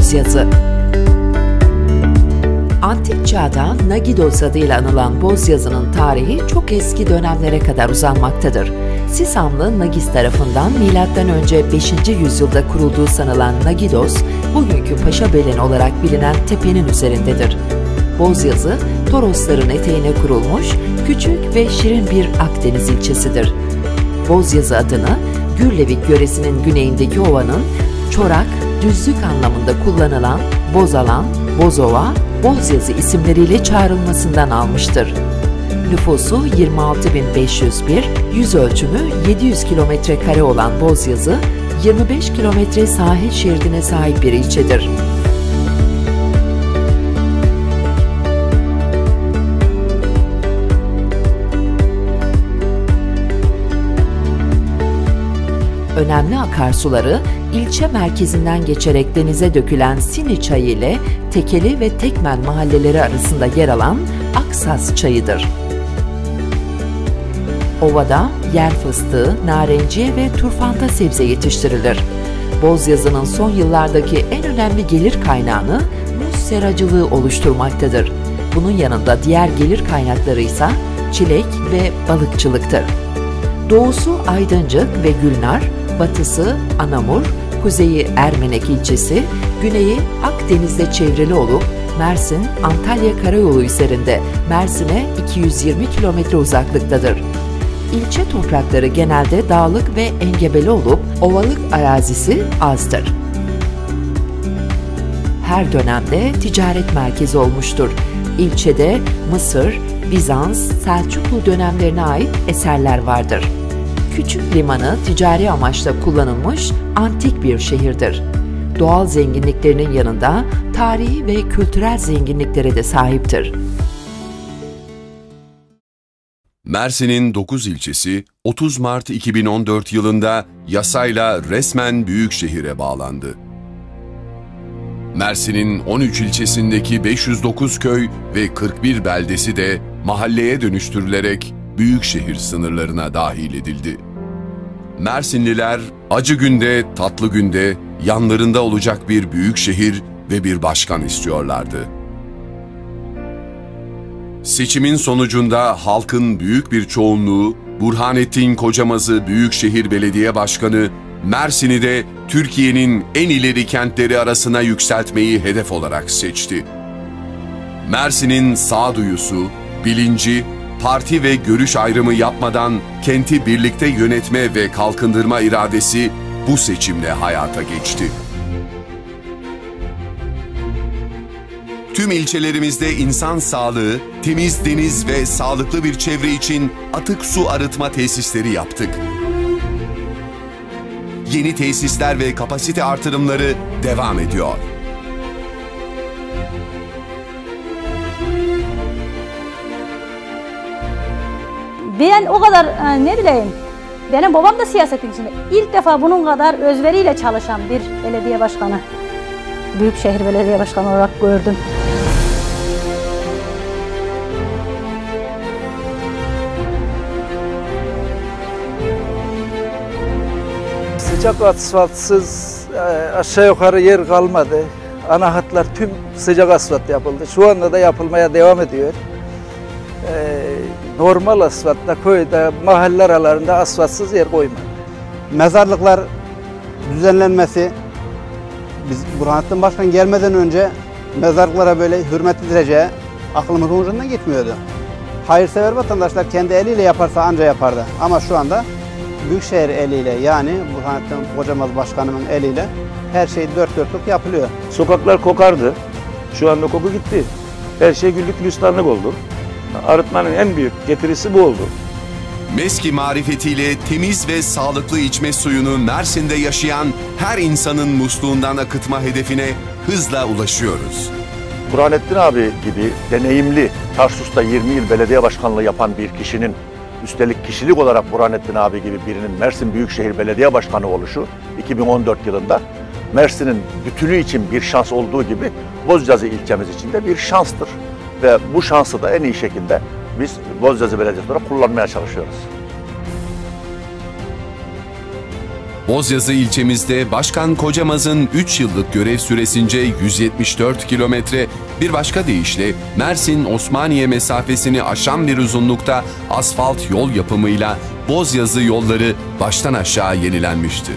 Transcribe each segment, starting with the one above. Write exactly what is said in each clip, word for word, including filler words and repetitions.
Bozyazı. Antik çağda Nagidos adıyla anılan Bozyazı'nın tarihi çok eski dönemlere kadar uzanmaktadır. Sisamlı Nagis tarafından milattan önce beşinci yüzyılda kurulduğu sanılan Nagidos, bugünkü Paşabelen olarak bilinen tepenin üzerindedir. Bozyazı, Torosların eteğine kurulmuş, küçük ve şirin bir Akdeniz ilçesidir. Bozyazı adını, Gürlevik yöresinin güneyindeki ovanın çorak, düzlük anlamında kullanılan Bozalan, Bozova, Bozyazı isimleriyle çağrılmasından almıştır. Nüfusu yirmi altı bin beş yüz bir, yüz ölçümü yedi yüz kilometre kare olan Bozyazı, yirmi beş kilometre sahil şeridine sahip bir ilçedir. Önemli akarsuları, ilçe merkezinden geçerek denize dökülen Sini Çayı ile Tekeli ve Tekmen mahalleleri arasında yer alan Aksas Çayı'dır. Ovada yer fıstığı, narenciye ve turfanta sebze yetiştirilir. Bozyazı'nın son yıllardaki en önemli gelir kaynağını muz seracılığı oluşturmaktadır. Bunun yanında diğer gelir kaynakları ise çilek ve balıkçılıktır. Doğusu Aydıncık ve Gülnar, batısı Anamur, kuzeyi Ermenek ilçesi, güneyi Akdeniz'de çevrili olup Mersin-Antalya Karayolu üzerinde Mersin'e iki yüz yirmi kilometre uzaklıktadır. İlçe toprakları genelde dağlık ve engebeli olup ovalık arazisi azdır. Her dönemde ticaret merkezi olmuştur. İlçede Mısır, Bizans, Selçuklu dönemlerine ait eserler vardır. Küçük limanı ticari amaçla kullanılmış antik bir şehirdir. Doğal zenginliklerinin yanında tarihi ve kültürel zenginliklere de sahiptir. Mersin'in dokuz ilçesi otuz Mart iki bin on dört yılında yasayla resmen büyükşehire bağlandı. Mersin'in on üç ilçesindeki beş yüz dokuz köy ve kırk bir beldesi de mahalleye dönüştürülerek büyükşehir sınırlarına dahil edildi. Mersinliler acı günde, tatlı günde yanlarında olacak bir büyükşehir ve bir başkan istiyorlardı. Seçimin sonucunda halkın büyük bir çoğunluğu Burhanettin Kocamaz'ı Büyükşehir Belediye Başkanı, Mersin'i de Türkiye'nin en ileri kentleri arasına yükseltmeyi hedef olarak seçti. Mersin'in sağduyusu, bilinci, parti ve görüş ayrımı yapmadan kenti birlikte yönetme ve kalkındırma iradesi bu seçimle hayata geçti. Tüm ilçelerimizde insan sağlığı, temiz deniz ve sağlıklı bir çevre için atık su arıtma tesisleri yaptık. Yeni tesisler ve kapasite artırımları devam ediyor. Ben o kadar ne bileyim, benim babam da siyasetin içinde. İlk defa bunun kadar özveriyle çalışan bir belediye başkanı, Büyükşehir Belediye Başkanı olarak gördüm. Sıcak asfaltsız aşağı yukarı yer kalmadı. Ana hatlar tüm sıcak asfalt yapıldı. Şu anda da yapılmaya devam ediyor. Normal asfaltta köyde, mahalle aralarında asfaltsız yer koymadı. Mezarlıklar düzenlenmesi, biz Burhanettin Başkan gelmeden önce mezarlıklara böyle hürmet edileceği aklımızın ucundan gitmiyordu. Hayırsever vatandaşlar kendi eliyle yaparsa anca yapardı. Ama şu anda Büyükşehir eliyle, yani Burhanettin Kocamaz Başkanımın eliyle her şey dört dörtlük yapılıyor. Sokaklar kokardı. Şu anda koku gitti. Her şey güllük gülistanlık oldu. Arıtmanın en büyük getirisi bu oldu. MESKİ marifetiyle temiz ve sağlıklı içme suyunu Mersin'de yaşayan her insanın musluğundan akıtma hedefine hızla ulaşıyoruz. Burhanettin abi gibi deneyimli, Tarsus'ta yirmi yıl belediye başkanlığı yapan bir kişinin, üstelik kişilik olarak Burhanettin abi gibi birinin Mersin Büyükşehir Belediye Başkanı oluşu iki bin on dört yılında Mersin'in bütünü için bir şans olduğu gibi Bozyazı ilçemiz için de bir şanstır. Ve bu şansı da en iyi şekilde biz Bozyazı Belediyesi olarak kullanmaya çalışıyoruz. Bozyazı ilçemizde Başkan Kocamaz'ın üç yıllık görev süresince yüz yetmiş dört kilometre, bir başka deyişle Mersin-Osmaniye mesafesini aşan bir uzunlukta asfalt yol yapımıyla Bozyazı yolları baştan aşağı yenilenmiştir.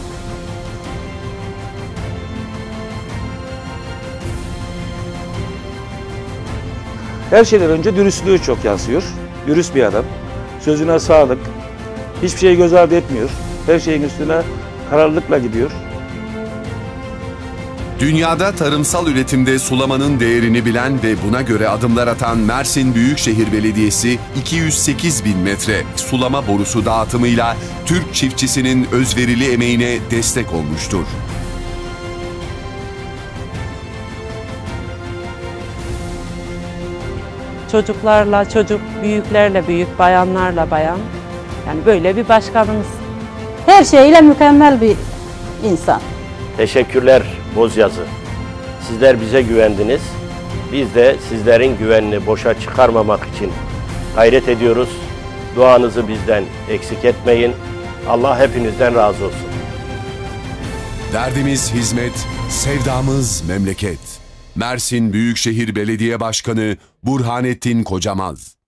Her şeyden önce dürüstlüğü çok yansıyor. Dürüst bir adam. Sözüne sadık. Hiçbir şeyi göz ardı etmiyor. Her şeyin üstüne kararlılıkla gidiyor. Dünyada tarımsal üretimde sulamanın değerini bilen ve buna göre adımlar atan Mersin Büyükşehir Belediyesi iki yüz sekiz bin metre sulama borusu dağıtımıyla Türk çiftçisinin özverili emeğine destek olmuştur. Çocuklarla çocuk, büyüklerle büyük, bayanlarla bayan. Yani böyle bir başkanımız. Her şeyiyle mükemmel bir insan. Teşekkürler Bozyazı. Sizler bize güvendiniz. Biz de sizlerin güvenini boşa çıkarmamak için gayret ediyoruz. Duanızı bizden eksik etmeyin. Allah hepinizden razı olsun. Derdimiz hizmet, sevdamız memleket. Mersin Büyükşehir Belediye Başkanı Burhanettin Kocamaz.